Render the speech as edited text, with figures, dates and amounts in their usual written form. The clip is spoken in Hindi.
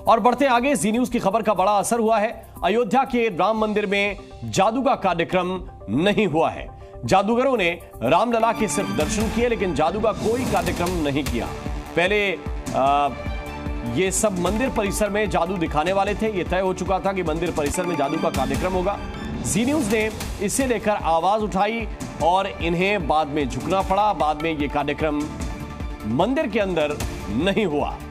और बढ़ते आगे, जी न्यूज की खबर का बड़ा असर हुआ है। अयोध्या के राम मंदिर में जादू का कार्यक्रम नहीं हुआ है। जादूगरों ने रामलला के सिर्फ दर्शन किए, लेकिन जादू का कोई कार्यक्रम नहीं किया। पहले ये सब मंदिर परिसर में जादू दिखाने वाले थे। ये तय हो चुका था कि मंदिर परिसर में जादू का कार्यक्रम होगा। जी न्यूज ने इसे लेकर आवाज उठाई और इन्हें बाद में झुकना पड़ा। बाद में ये कार्यक्रम मंदिर के अंदर नहीं हुआ।